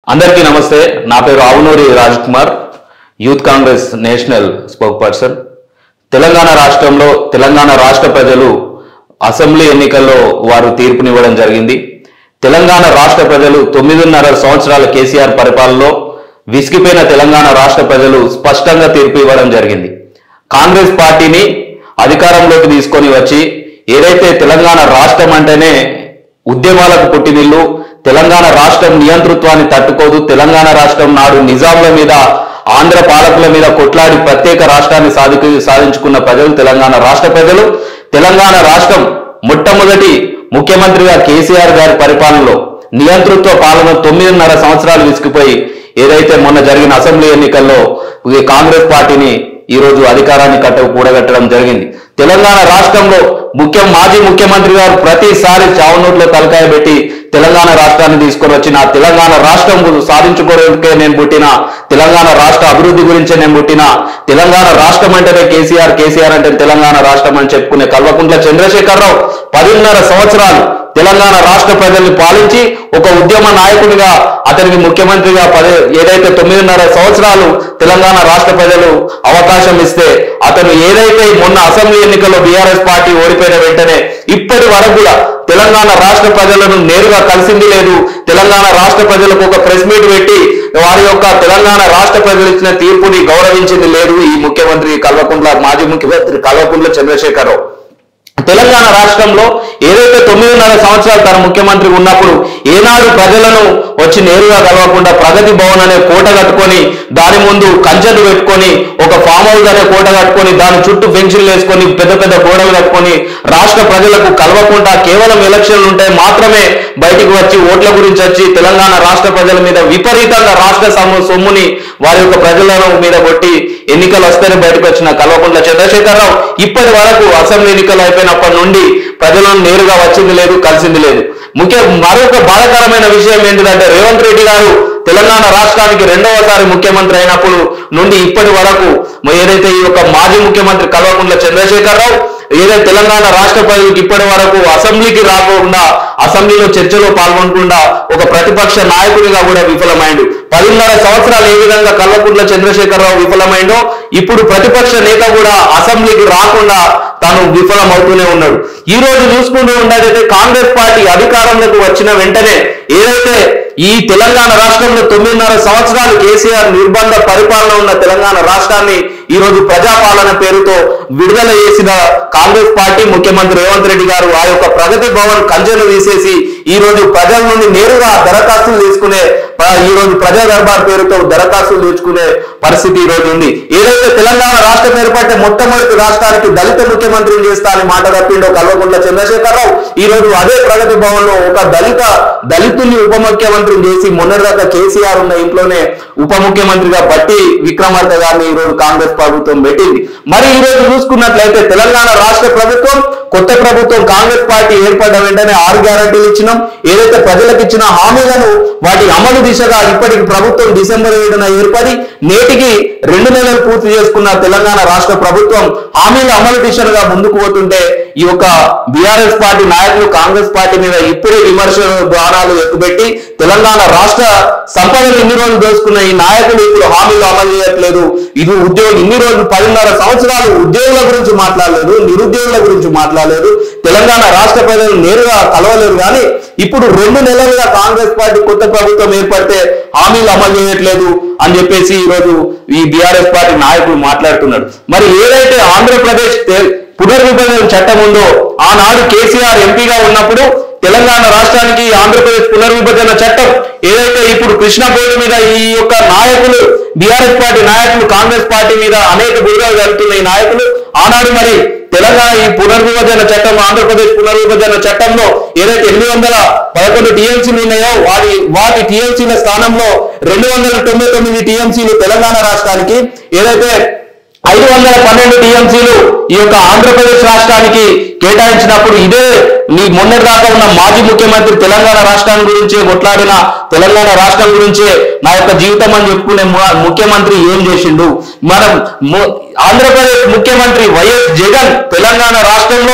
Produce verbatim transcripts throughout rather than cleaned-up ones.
అందరికీ నమస్తే. నా పేరు Avunuri Raj Kumar, youth Congress national spokesperson. Telangana రాష్ట్రంలో తెలంగాణ రాష్ట్ర ప్రజలు అసెంబ్లీ ఎన్నికల్లో వారు తీర్పునివ్వడం జరిగింది. తెలంగాణ రాష్ట్ర ప్రజలు తొమ్మిదిన్నర సంవత్సరాల కేసీఆర్ పరిపాలనలో విసిగిపోయిన తెలంగాణ రాష్ట్ర ప్రజలు స్పష్టంగా తీర్పు ఇవ్వడం జరిగింది. కాంగ్రెస్ పార్టీని అధికారంలోకి తీసుకొని వచ్చి ఏదైతే తెలంగాణ రాష్ట్రం అంటేనే ఉద్యమాలకు పుట్టినిల్లు, తెలంగాణ రాష్ట్రం నియంతృత్వాన్ని తట్టుకోదు, తెలంగాణ రాష్ట్రం నాడు నిజాంల మీద ఆంధ్ర పాలకుల మీద కొట్లాడి ప్రత్యేక రాష్ట్రాన్ని సాధి సాధించుకున్న ప్రజలు తెలంగాణ రాష్ట్ర ప్రజలు. తెలంగాణ రాష్ట్రం మొట్టమొదటి ముఖ్యమంత్రిగా కేసీఆర్ గారి పరిపాలనలో నియంతృత్వ పాలన తొమ్మిదిన్నర సంవత్సరాలు విసిగిపోయి ఏదైతే మొన్న జరిగిన అసెంబ్లీ ఎన్నికల్లో కాంగ్రెస్ పార్టీని ఈ రోజు అధికారాన్ని కట్ట కూడగట్టడం జరిగింది. తెలంగాణ రాష్ట్రంలో ముఖ్య మాజీ ముఖ్యమంత్రి గారు ప్రతిసారి చావునోట్లో తలకాయ పెట్టి తెలంగాణ రాష్ట్రాన్ని తీసుకొని వచ్చిన తెలంగాణ రాష్ట్రం సాధించుకోవడానికే నేను పుట్టిన, తెలంగాణ రాష్ట్ర అభివృద్ధి గురించే నేను పుట్టిన, తెలంగాణ రాష్ట్రం అంటేనే కేసీఆర్, కేసీఆర్ అంటే తెలంగాణ రాష్ట్రం అని చెప్పుకునే కల్వకుంట్ల చంద్రశేఖరరావు పదిన్నర సంవత్సరాలు తెలంగాణ రాష్ట్ర ప్రజల్ని పాలించి ఒక ఉద్యమ నాయకుడిగా అతనికి ముఖ్యమంత్రిగా పదే ఏదైతే తొమ్మిదిన్నర సంవత్సరాలు తెలంగాణ రాష్ట్ర ప్రజలు అవకాశం ఇస్తే అతను ఏదైతే మొన్న అసెంబ్లీ ఎన్నికల్లో బీఆర్ఎస్ పార్టీ ఓడిపోయిన వెంటనే ఇప్పటి వరకు కూడా తెలంగాణ రాష్ట్ర ప్రజలను నేరుగా కలిసింది లేదు. తెలంగాణ రాష్ట్ర ప్రజలకు ఒక ప్రెస్ మీట్ పెట్టి వారి యొక్క తెలంగాణ రాష్ట్ర ప్రజలు ఇచ్చిన తీర్పుని గౌరవించింది లేదు ఈ ముఖ్యమంత్రి కల్వకుంట్ల మాజీ ముఖ్యమంత్రి కల్వకుంట్ల చంద్రశేఖరరావు. తెలంగాణ రాష్ట్రంలో ఏదైతే తొమ్మిదిన్నర సంవత్సరాలు తన ముఖ్యమంత్రి ఉన్నప్పుడు ఏనాడు ప్రజలను వచ్చి నేరుగా కలవకుండా ప్రగతి భవన్ అనే కోట కట్టుకొని దాని ముందు కంచెలు పెట్టుకొని ఒక ఫామ్ హౌస్ అనే కోట కట్టుకొని దాని చుట్టూ పెన్షన్లు వేసుకొని పెద్ద పెద్ద గోడలు కట్టుకొని రాష్ట్ర ప్రజలకు కలవకుండా కేవలం ఎలక్షన్లు ఉంటే మాత్రమే బయటికి వచ్చి ఓట్ల గురించి వచ్చి తెలంగాణ రాష్ట్ర ప్రజల మీద విపరీతంగా రాష్ట్ర సొమ్ముని వారి యొక్క ప్రజల మీద కొట్టి ఎన్నికలు వస్తేనే బయటకు వచ్చిన కల్వకుంట్ల చంద్రశేఖరరావు ఇప్పటి వరకు అసెంబ్లీ ఎన్నికలు అయిపోయినప్పటి నుండి ప్రజలను నేరుగా వచ్చింది లేదు, కలిసింది లేదు. ముఖ్య మరొక బాధాకరమైన విషయం ఏంటిదంటే రేవంత్ రెడ్డి గారు తెలంగాణ రాష్ట్రానికి రెండవసారి ముఖ్యమంత్రి అయినప్పుడు నుండి ఇప్పటి వరకు ఏదైతే ఈ యొక్క మాజీ ముఖ్యమంత్రి కల్వకుంట్ల చంద్రశేఖరరావు ఏదైతే తెలంగాణ రాష్ట్ర ప్రజలకు ఇప్పటి వరకు అసెంబ్లీకి రాకుండా అసెంబ్లీలో చర్చలో పాల్గొనకుండా ఒక ప్రతిపక్ష నాయకుడిగా కూడా విఫలమైండు. పదిన్నర సంవత్సరాలు ఏ విధంగా కల్వకుంట్ల చంద్రశేఖరరావు విఫలమైండో ఇప్పుడు ప్రతిపక్ష నేత కూడా అసెంబ్లీకి రాకుండా తాను విఫలమవుతూనే ఉన్నాడు. ఈ రోజు చూసుకుంటూ ఉండేదైతే కాంగ్రెస్ పార్టీ అధికారంలోకి వచ్చిన వెంటనే ఏదైతే ఈ తెలంగాణ రాష్ట్రంలో తొమ్మిదిన్నర సంవత్సరాలు కేసీఆర్ నిర్బంధ పరిపాలన ఉన్న తెలంగాణ రాష్ట్రాన్ని ఈ రోజు ప్రజాపాలన పేరుతో విడుదల చేసిన కాంగ్రెస్ పార్టీ ముఖ్యమంత్రి రేవంత్ రెడ్డి గారు ఆ యొక్క ప్రగతి భవన్ కంచెను తీసేసి ఈ రోజు ప్రజల నుండి నేరుగా దరఖాస్తులు తీసుకునే ఈ రోజు ప్రజా దర్బార్ పేరుతో దరఖాస్తులు తెచ్చుకునే పరిస్థితి ఈ రోజు ఉంది. ఏదైతే తెలంగాణ రాష్ట్రం ఏర్పడితే మొట్టమొదటి రాష్ట్రానికి దళిత ముఖ్యమంత్రిని చేస్తా అని మాట తప్పిండో కల్వకుంట్ల చంద్రశేఖరరావు ఈ రోజు అదే ప్రగతి భవన్ లో ఒక దళిత దళితుల్ని ఉప ముఖ్యమంత్రిని చేసి మొన్నటిదాకా కేసీఆర్ ఉన్న ఇంట్లోనే ఉప ముఖ్యమంత్రిగా బట్టి విక్రమార్క గారిని ఈ రోజు కాంగ్రెస్ ప్రభుత్వం పెట్టింది. మరి ఈ రోజు చూసుకున్నట్లయితే తెలంగాణ రాష్ట్ర ప్రభుత్వం కొత్త ప్రభుత్వం కాంగ్రెస్ పార్టీ ఏర్పడ్డ వెంటనే ఆరు గ్యారంటీలు ఇచ్చినాం. ఏదైతే ప్రజలకు ఇచ్చిన హామీలను వాటి అమలు దిశగా ఇప్పటికి ప్రభుత్వం డిసెంబర్ ఏడున ఏర్పడి నేటికి రెండు నెలలు పూర్తి చేసుకున్న తెలంగాణ రాష్ట్ర ప్రభుత్వం హామీల అమలు దిశగా ముందుకు పోతుంటే ఈ యొక్క బీఆర్ఎస్ పార్టీ నాయకులు కాంగ్రెస్ పార్టీ మీద ఇప్పుడే విమర్శలు ద్వారాలు ఎక్కుపెట్టి తెలంగాణ రాష్ట్ర సంపదలు ఇన్ని రోజులు దోసుకున్న ఈ నాయకులు ఇప్పుడు హామీలు అమలు చేయట్లేదు. ఇది ఉద్యోగం ఇన్ని రోజులు పదిన్నర సంవత్సరాలు ఉద్యోగుల గురించి మాట్లాడలేదు, నిరుద్యోగుల గురించి మాట్లాడలేదు, తెలంగాణ రాష్ట్ర ప్రజలు నేరుగా కలవలేరు. కానీ ఇప్పుడు రెండు నెలలుగా కాంగ్రెస్ పార్టీ కొత్త ప్రభుత్వం ఏర్పడితే హామీలు అమలు చేయట్లేదు అని చెప్పేసి ఈ రోజు ఈ బీఆర్ఎస్ పార్టీ నాయకులు మాట్లాడుతున్నారు. మరి ఏదైతే ఆంధ్రప్రదేశ్ పునర్విభజన చట్టం ఉందో ఆనాడు కేసీఆర్ ఎంపీగా ఉన్నప్పుడు తెలంగాణ రాష్ట్రానికి ఆంధ్రప్రదేశ్ పునర్విభజన చట్టం ఏదైతే ఇప్పుడు కృష్ణ బోర్డు మీద ఈ యొక్క నాయకులు బీఆర్ఎస్ పార్టీ నాయకులు కాంగ్రెస్ పార్టీ మీద అనేక బుర్రాలు జరుగుతున్న ఈ నాయకులు ఆనాడు మరి తెలంగాణ ఈ పునర్విభజన చట్టం ఆంధ్రప్రదేశ్ పునర్విభజన చట్టంలో ఏదైతే ఎనిమిది వందల పదకొండు టీఎంసీలు ఉన్నాయో వాటి వాటి టీఎంసీల స్థానంలో రెండు వందల తొంభై తొమ్మిది టీఎంసీలు తెలంగాణ రాష్ట్రానికి, ఏదైతే ఐదు వందల పన్నెండు టీఎంసీలు ఈ యొక్క ఆంధ్రప్రదేశ్ రాష్ట్రానికి కేటాయించినప్పుడు ఇదే నీ మొన్నటి దాకా ఉన్న మాజీ ముఖ్యమంత్రి తెలంగాణ రాష్ట్రాన్ని గురించే కొట్లాడిన తెలంగాణ రాష్ట్రం గురించే నా యొక్క జీవితం అని చెప్పుకునే ముఖ్యమంత్రి ఏం చేసిండు? మనం ఆంధ్రప్రదేశ్ ముఖ్యమంత్రి వైఎస్ జగన్ తెలంగాణ రాష్ట్రంలో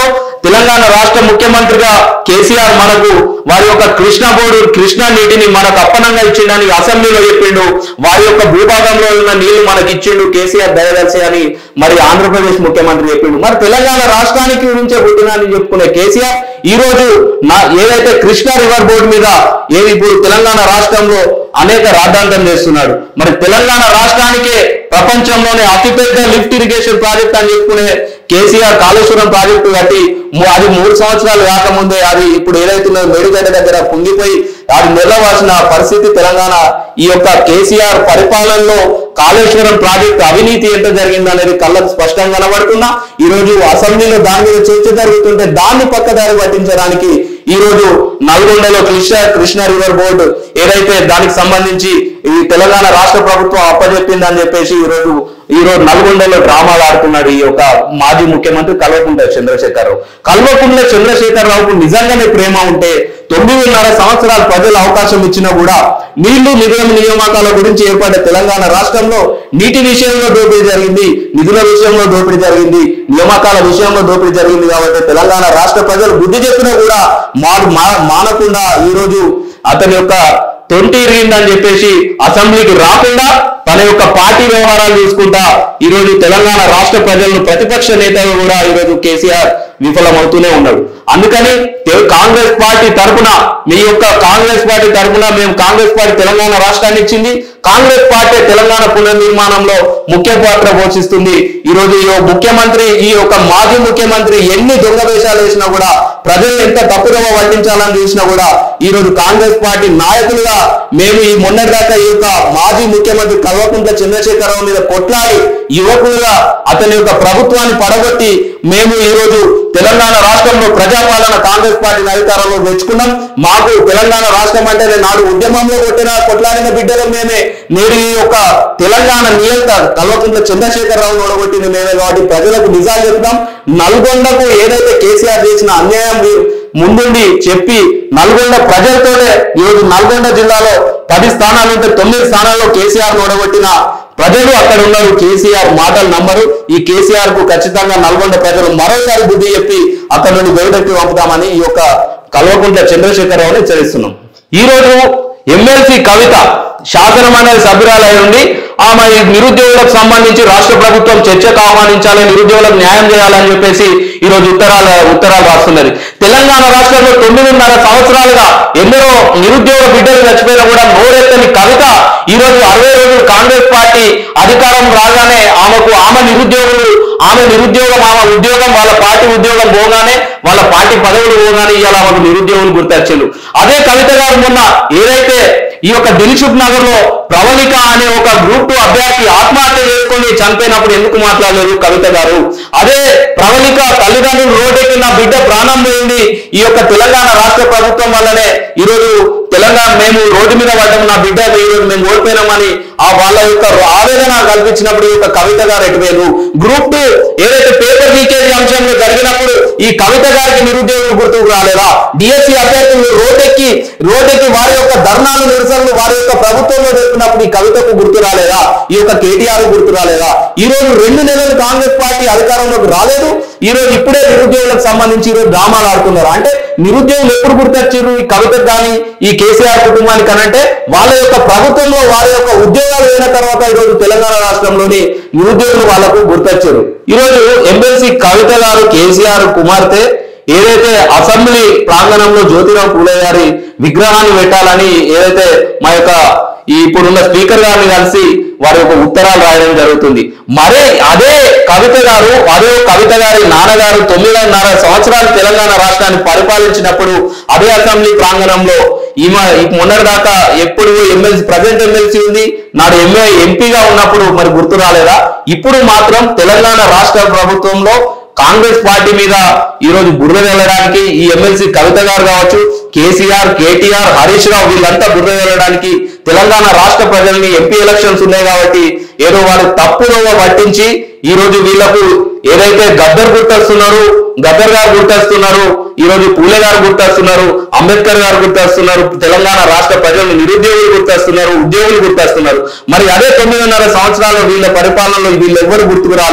తెలంగాణ రాష్ట్ర ముఖ్యమంత్రిగా కేసీఆర్ మనకు వారి యొక్క కృష్ణా బోర్డు కృష్ణా నీటిని మనకు అప్పనంగా ఇచ్చిండని అసెంబ్లీలో చెప్పిండు. వారి యొక్క భూభాగంలో ఉన్న నీళ్లు మనకి ఇచ్చిండు కేసీఆర్ దయదలిసి అని మరి ఆంధ్రప్రదేశ్ ముఖ్యమంత్రి చెప్పిండు. మరి తెలంగాణ రాష్ట్రానికి గురించే పుట్టినని చెప్పుకునే కేసీఆర్ ఈ రోజు నా ఏదైతే కృష్ణా రివర్ బోర్డు మీద ఏది ఇప్పుడు తెలంగాణ రాష్ట్రంలో అనేక రాద్ధాంతం చేస్తున్నాడు. మరి తెలంగాణ రాష్ట్రానికే ప్రపంచంలోనే అతిపెద్ద లిఫ్ట్ ఇరిగేషన్ ప్రాజెక్ట్ అని చెప్పుకునే కేసీఆర్ కాళేశ్వరం ప్రాజెక్టు కట్టి అది మూడు సంవత్సరాలు కాకముందే అది ఇప్పుడు ఏదైతే మేడిగడ్డ దగ్గర కుంగిపోయి అది నిర్లవాల్సిన పరిస్థితి తెలంగాణ ఈ యొక్క కేసీఆర్ పరిపాలనలో కాళేశ్వరం ప్రాజెక్టు అవినీతి ఎంత జరిగింది అనేది కళ్ళకు స్పష్టంగా కనబడుతున్నా ఈ రోజు అసెంబ్లీలో దాని మీద చర్చ జరుగుతుంటే దాన్ని పక్కదారి పట్టించడానికి ఈ రోజు నల్గొండలో కృష్ణ కృష్ణా రివర్ బోర్డు ఏదైతే దానికి సంబంధించి ఈ తెలంగాణ రాష్ట్ర ప్రభుత్వం అప్పచెప్పిందని చెప్పేసి ఈ రోజు ఈ రోజు నల్గొండలో డ్రామాలు ఆడుతున్నాడు ఈ యొక్క మాజీ ముఖ్యమంత్రి కల్వకుంట్ల చంద్రశేఖరరావు. కల్వకుంట్ల చంద్రశేఖరరావుకు నిజంగానే ప్రేమ ఉంటే తొమ్మిదిన్నర సంవత్సరాలు ప్రజలు అవకాశం ఇచ్చినా కూడా నీళ్లు నిధుల నియామకాల గురించి ఏర్పడ్డ తెలంగాణ రాష్ట్రంలో నీటి విషయంలో దోపిడీ జరిగింది, నిధుల విషయంలో దోపిడీ జరిగింది, నియామకాల విషయంలో దోపిడీ జరిగింది. కాబట్టి తెలంగాణ రాష్ట్ర ప్రజలు బుద్ధి చెప్పినా కూడా మా మానకుండా ఈ రోజు అతని యొక్క తొంటి ఇరిగిందని చెప్పేసి అసెంబ్లీకి రాకుండా తన యొక్క పార్టీ వ్యవహారాలు చూసుకుంటా ఈ రోజు తెలంగాణ రాష్ట్ర ప్రజలను ప్రతిపక్ష నేతగా కూడా ఈ రోజు కేసీఆర్ విఫలమవుతూనే ఉన్నాడు. అందుకని కాంగ్రెస్ పార్టీ తరఫున మీ యొక్క కాంగ్రెస్ పార్టీ తరఫున మేము కాంగ్రెస్ పార్టీ తెలంగాణ రాష్ట్రాన్ని ఇచ్చింది, కాంగ్రెస్ పార్టీ తెలంగాణ పునర్నిర్మాణంలో ముఖ్య పాత్ర పోషిస్తుంది. ఈ రోజు ఈ ముఖ్యమంత్రి ఈ యొక్క మాజీ ముఖ్యమంత్రి ఎన్ని దొంగ వేషాలు వేసినా కూడా ప్రజలు ఎంత తప్పుదోవ పట్టించాలని చూసినా కూడా ఈ రోజు కాంగ్రెస్ పార్టీ నాయకులుగా మేము ఈ మొన్నటిదాకా ఈ యొక్క మాజీ ముఖ్యమంత్రి కల్వకుంట్ల చంద్రశేఖరరావు మీద కొట్లాడి యువకులుగా అతని యొక్క ప్రభుత్వాన్ని పడగొట్టి మేము ఈ రోజు తెలంగాణ రాష్ట్రంలో ప్రజాపాలన కాంగ్రెస్ పార్టీని అధికారంలో తెచ్చుకున్నాం. మాకు తెలంగాణ రాష్ట్రం అంటే నాడు ఉద్యమంలో కొట్టిన కొట్లాడిన బిడ్డలు మేమే, నేడు ఈ యొక్క తెలంగాణ నియంత కల్వకుంట్ల చంద్రశేఖరరావును ఓడగొట్టింది మేమే. కాబట్టి ప్రజలకు నిజాలు చెప్తాం. నల్గొండకు ఏదైతే కేసీఆర్ చేసిన అన్యాయం ముందుండి చెప్పి నల్గొండ ప్రజలతోనే ఈరోజు నల్గొండ జిల్లాలో పది స్థానాలు ఉంటే తొమ్మిది స్థానాల్లో కేసీఆర్ ఓడగొట్టిన ప్రజలు అక్కడ ఉన్నారు. కేసీఆర్ మాటలు నమ్మరు. ఈ కేసీఆర్ కు ఖచ్చితంగా నల్గొండ ప్రజలు మరోసారి బుద్ధి చెప్పి అక్కడ నుండి బయటకు పంపుతామని ఈ యొక్క కల్వకుంట్ల చంద్రశేఖరరావుని హెచ్చరిస్తున్నాం. ఈ రోజు ఎమ్మెల్సీ కవిత శాసనమండలి సభ్యురాలై ఉండి ఆమె నిరుద్యోగులకు సంబంధించి రాష్ట్ర ప్రభుత్వం చర్చకు ఆహ్వానించాలి, నిరుద్యోగులకు న్యాయం చేయాలని చెప్పేసి ఈ రోజు ఉత్తరాలు ఉత్తరాలు రాస్తున్నది. తెలంగాణ రాష్ట్రంలో తొమ్మిదిన్నర సంవత్సరాలుగా ఎందరో నిరుద్యోగ బిడ్డలు చచ్చిపోయినా కూడా నోరెత్తని కవిత ఈ రోజు అరవై రోజులు కాంగ్రెస్ పార్టీ అధికారం రాగానే ఆమెకు ఆమె నిరుద్యోగులు ఆమె నిరుద్యోగం ఆమె ఉద్యోగం వాళ్ళ పార్టీ ఉద్యోగం పోగానే వాళ్ళ పార్టీ పదవులు పోగానే ఇవాళ ఆమెకు నిరుద్యోగులు గుర్తొచ్చారు. అదే కవిత గారు మొన్న ఏదైతే ఈ యొక్క దిల్సుఖ్ నగర్ లో ప్రవళిక అనే ఒక గ్రూప్ టూ అభ్యర్థి ఆత్మహత్య చేసుకొని చనిపోయినప్పుడు ఎందుకు మాట్లాడలేదు కవిత గారు? అదే ప్రవళిక తల్లిదండ్రులు రోడ్డెక్కి నా బిడ్డ ప్రాణం పోయింది ఈ యొక్క తెలంగాణ రాష్ట్ర ప్రభుత్వం వల్లనే ఈరోజు తెలంగాణ మేము రోడ్డు మీద పడ్డాం, నా బిడ్డ ఈరోజు మేము ఓడిపోయినామని ఆ వాళ్ళ యొక్క ఆవేదన కల్పించినప్పుడు ఈ యొక్క కవిత గారు ఎటువేరు? గ్రూప్ టూ ఏదైతే పేపర్ లీకేజ్ అంశంలో జరిగినప్పుడు ఈ కవిత గారికి నిరుద్యోగులు గుర్తుకు రాలేదా? డిఎస్సీ అభ్యర్థులు రోడ్డెక్కి రోడ్డెక్కి వారి యొక్క ధర్నాలు నిరసనలు వారి యొక్క ప్రభుత్వంలో జరుగుతున్నప్పుడు ఈ కవితకు గుర్తు రాలేదా? ఈ యొక్క కేటీఆర్ గుర్తు రాలేదా? ఈ రోజు రెండు నెలలు కాంగ్రెస్ పార్టీ అధికారంలోకి రాలేదు, ఈ రోజు ఇప్పుడే నిరుద్యోగులకు సంబంధించి ఈరోజు డ్రామాలు ఆడుతున్నారు. అంటే నిరుద్యోగులు ఎప్పుడు గుర్తొచ్చారు ఈ కవితకు కానీ ఈ కేసీఆర్ కుటుంబానికి అనంటే వాళ్ళ యొక్క ప్రభుత్వంలో వారి యొక్క ఉద్యోగాలు అయిన తర్వాత ఈరోజు తెలంగాణ రాష్ట్రంలోని నిరుద్యోగులు వాళ్లకు గుర్తొచ్చారు. ఈరోజు ఎమ్మెల్సీ కవిత గారు కేసీఆర్ కుమార్తె ఏదైతే అసెంబ్లీ ప్రాంగణంలో జ్యోతిరావు పూలే గారి విగ్రహాన్ని పెట్టాలని ఏదైతే మా యొక్క ఈ ఇప్పుడున్న స్పీకర్ గారిని కలిసి వారి యొక్క ఉత్తరాలు రాయడం జరుగుతుంది. మరే అదే కవిత గారు అదే కవిత గారి నాన్నగారు తొమ్మిదిన్నర సంవత్సరాలు తెలంగాణ రాష్ట్రాన్ని పరిపాలించినప్పుడు అదే అసెంబ్లీ ప్రాంగణంలో ఈమె మొన్నటిదాకా ఎప్పుడు ఎమ్మెల్సీ ప్రజెంట్ ఎమ్మెల్సీ ఉంది, నాడు ఎంఏ ఎంపీగా ఉన్నప్పుడు మరి గుర్తు రాలేదా? ఇప్పుడు మాత్రం తెలంగాణ రాష్ట్ర ప్రభుత్వంలో కాంగ్రెస్ పార్టీ మీద ఈ రోజు బుర్ర వెళ్ళడానికి ఈ ఎమ్మెల్సీ కవిత గారు కావచ్చు, కేసీఆర్, కేటీఆర్, హరీష్ రావు వీళ్ళంతా బుర్ర వెళ్ళడానికి తెలంగాణ రాష్ట్ర ప్రజల్ని ఎంపీ ఎలక్షన్స్ ఉన్నాయి కాబట్టి ఏదో వాళ్ళు తప్పుదోవ పట్టించి ఈ రోజు వీళ్లకు ఏదైతే గద్దర్ గుర్తొస్తున్నారు, గద్దర్ గారు గుర్తొస్తున్నారు, ఈ రోజు పూలే గారు గుర్తొస్తున్నారు, అంబేద్కర్ గారు గుర్తొస్తున్నారు, తెలంగాణ రాష్ట్ర ప్రజలు నిరుద్యోగులు గుర్తొస్తున్నారు, ఉద్యోగులు గుర్తొస్తున్నారు. మరి అదే తొమ్మిదిన్నర సంవత్సరాలు వీళ్ళ పరిపాలనలో వీళ్ళు ఎవరు గుర్తుకు రాలే.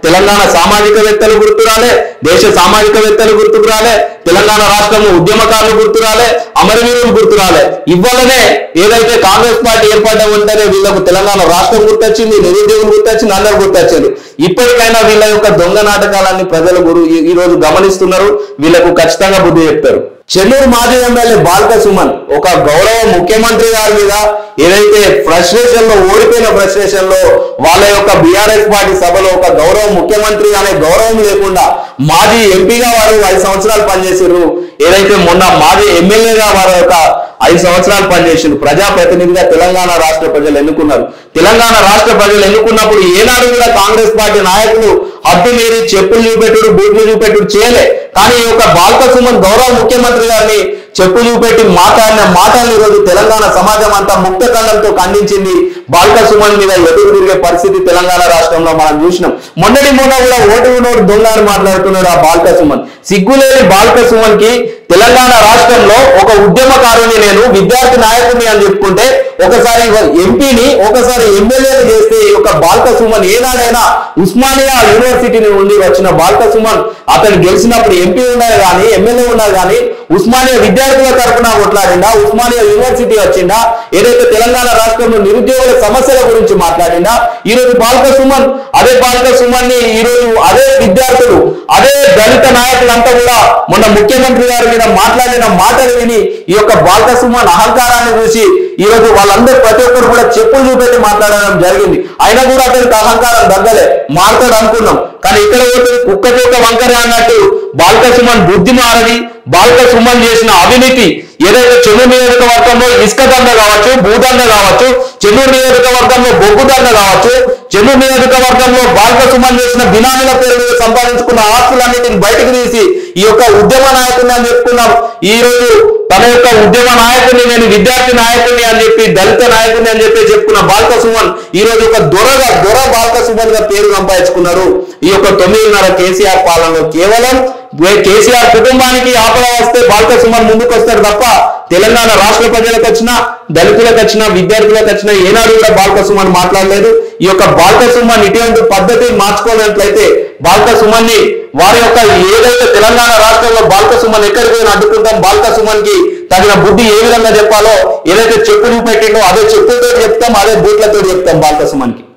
తెలంగాణ సామాజికవేత్తలు గుర్తురాలే, దేశ సామాజికవేత్తలు గుర్తుకు రాలే, తెలంగాణ రాష్ట్రంలో ఉద్యమకారులు గుర్తురాలే, అమరవీరులు గుర్తురాలే. ఇవ్వాలనే ఏదైతే కాంగ్రెస్ పార్టీ ఏర్పడ్డ ఉంటేనే వీళ్ళకు తెలంగాణ రాష్ట్రం గుర్తొచ్చింది, నిరుద్యోగులు గుర్తొచ్చింది, అందరు గుర్తొచ్చారు. ఇప్పటికైనా వీళ్ళ యొక్క దొంగ నాటకాలన్నీ ప్రజలు గురు ఈ రోజు గమనిస్తున్నారు. వీళ్ళకు ఖచ్చితంగా బుద్ధి చెప్తారు. చెన్నూరు మాజీ ఎమ్మెల్యే బాల్క సుమన్ ఒక గౌరవ ముఖ్యమంత్రి గారి మీద ఏదైతే ఫ్రస్ట్రేషన్ లో ఓడిపోయిన ఫ్రస్ట్రేషన్ లో వాళ్ళ యొక్క బీఆర్ఎస్ పార్టీ సభలో ఒక గౌరవ ముఖ్యమంత్రి అనే గౌరవం లేకుండా మాజీ ఎంపీగా వారు ఐదు సంవత్సరాలు పనిచేసారు. ఏదైతే మొన్న మాజీ ఎమ్మెల్యేగా వారు ఒక ఐదు సంవత్సరాలు పనిచేసారు. ప్రజాప్రతినిధిగా తెలంగాణ రాష్ట్ర ప్రజలు ఎన్నుకున్నారు. తెలంగాణ రాష్ట్ర ప్రజలు ఎన్నుకున్నప్పుడు ఏనాడు కూడా కాంగ్రెస్ పార్టీ నాయకులు హద్దు మీరి చెప్పులు చూపెట్టుడు బూట్లు చూపెట్టుడు చేయలే. కానీ ఈ యొక్క బాల్క సుమన్ గౌరవ ముఖ్యమంత్రి గారిని చెప్పు చూపెట్టి మాట్లాడిన మాటలు ఈరోజు తెలంగాణ సమాజం అంతా ముక్త ఖండంతో ఖండించింది. బాల్క సుమన్ మీద ఎదురు తిరిగే పరిస్థితి తెలంగాణ రాష్ట్రంలో మనం చూసినాం. మొన్నటి మొన్న కూడా ఓటు నోటు దొంగ అని మాట్లాడుతున్నాడు ఆ బాల్క సుమన్. సిగ్గులేని బాల్క సుమన్ కి తెలంగాణ రాష్ట్రంలో ఒక ఉద్యమకారుని, నేను విద్యార్థి నాయకుడిని అని చెప్పుకుంటే ఒకసారి ఎంపీని ఒకసారి ఎమ్మెల్యేని చేస్తే ఈ యొక్క బాల్క సుమన్ ఏనాడైనా ఉస్మానియా యూనివర్సిటీ నుండి వచ్చిన బాల్క సుమన్ అతను గెలిచినప్పుడు ఎంపీ ఉన్నారు కానీ ఎమ్మెల్యే ఉన్నారు కానీ ఉస్మానియా విద్యార్థుల తరఫున కొట్లాడిందా, ఉస్మానియా యూనివర్సిటీ వచ్చిందా, ఏదైతే తెలంగాణ రాష్ట్రంలో నిరుద్యోగుల సమస్యల గురించి మాట్లాడిందా? ఈ రోజు బాల్క సుమన్ అదే బాల్క సుమన్ ని ఈ రోజు అదే విద్యార్థులు అదే దళిత నాయకులంతా కూడా మొన్న ముఖ్యమంత్రి గారి మీద మాట్లాడిన మాటలు విని ఈ యొక్క బాల్క సుమన్ అహంకారాన్ని చూసి ఈ రోజు వాళ్ళందరూ ప్రతి ఒక్కరు కూడా చెప్పులు చూపెట్టి మాట్లాడడం జరిగింది. అయినా కూడా అతనికి అహంకారం తగ్గలే, మాట్లాడు అనుకున్నాం. కానీ ఇక్కడ కుక్క చోక వంకర అన్నట్టు బాల్క సుమన్ బుద్ధి మారది. బాల్క సుమన్ చేసిన అవినీతి ఏదైతే చెన్నూరు నియోజకవర్గంలో ఇసుక దండ కావచ్చు, భూదండ కావచ్చు, చెన్నూరు నియోజకవర్గంలో బొగ్గు దండ కావచ్చు, చెన్నూరు నియోజకవర్గంలో బాల్క సుమన్ చేసిన బినామీల పేరు మీద సంపాదించుకున్న ఆస్తులన్నిటిని బయటకు తీసి ఈ యొక్క ఉద్యమ నాయకుడిని అని చెప్పుకున్నాం. ఈ రోజు తన యొక్క ఉద్యమ నాయకుడిని, నేను విద్యార్థి నాయకుడిని అని చెప్పి దళిత నాయకుడిని అని చెప్పి చెప్పుకున్న బాల్క సుమన్ ఈ రోజు ఒక దొరగా దొర బాల్క సుమన్ గా పేరు సంపాదించుకున్నారు. ఈ యొక్క తొమ్మిదిన్నర కేసీఆర్ పాలనలో కేవలం కేసీఆర్ కుటుంబానికి ఆపద వస్తే బాల్క సుమన్ ముందుకు వస్తారు తప్ప తెలంగాణ రాష్ట్ర ప్రజలకు వచ్చినా, దళితులకు వచ్చినా, విద్యార్థులకు వచ్చినా ఏనాడు కూడా బాల్క సుమన్ మాట్లాడలేదు. ఈ యొక్క బాల్క సుమన్ ఇటువంటి పద్ధతి మార్చుకోనట్లయితే బాల్క సుమన్ ని వారి యొక్క ఏదైతే తెలంగాణ రాష్ట్రంలో బాల్క సుమన్ ఎక్కడికి పోయినా అడ్డుకుంటాం, బాల్క సుమన్ కి తగిన బుద్ధి ఏ విధంగా చెప్పాలో ఏదైతే చెప్పులు పెట్టిండో అదే చెప్పులతో చెప్తాం, అదే బూట్లతో చెప్తాం బాల్క సుమన్ కి.